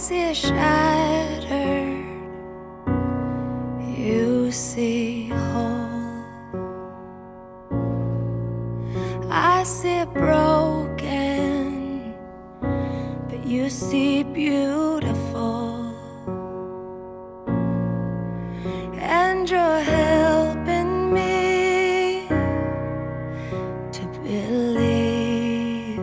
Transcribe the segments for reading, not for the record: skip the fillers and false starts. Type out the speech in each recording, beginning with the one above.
see shattered, you see whole. I see broken, but you see beautiful. And you're helping me to believe.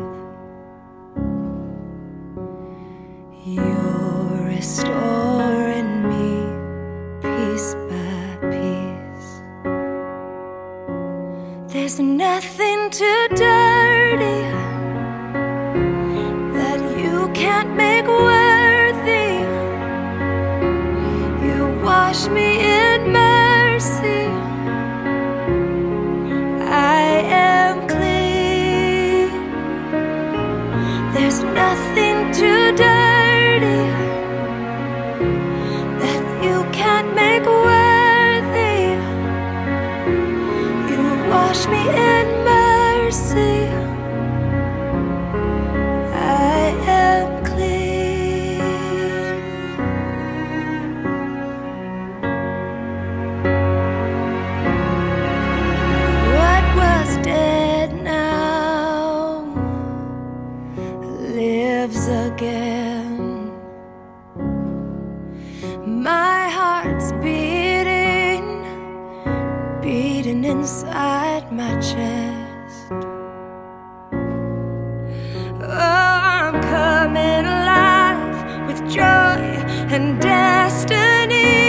You're restoring me piece by piece. There's nothing too dirty that you can't make worthy. You wash me in mercy. I am clean. There's nothing too dirty that you can't make worthy. You wash me in mercy. I am clean. What was dead now lives again. My heart's beating, beating inside my chest. Oh, I'm coming alive with joy and destiny.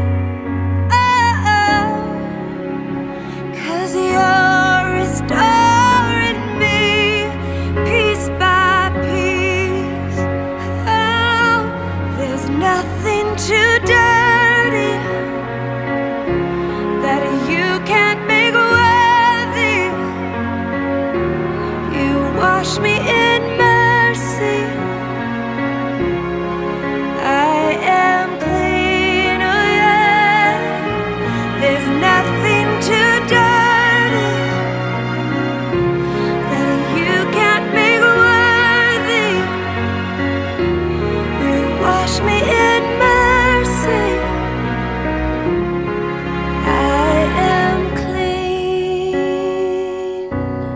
Oh, 'cause you're restoring me piece by piece. Oh, there's nothing too dirty that you can't make worthy. You wash me in mercy. I am clean, oh yeah. There's nothing too dirty that you can't make worthy. You wash me in mercy. I am clean.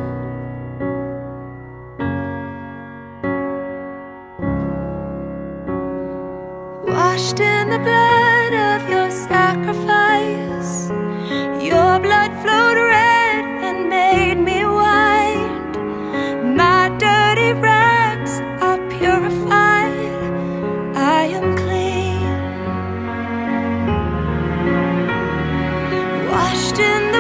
Washed in the blood of your sacrifice. Your blood flowed red and made me white. My dirty rags are purified. I am clean. Washed in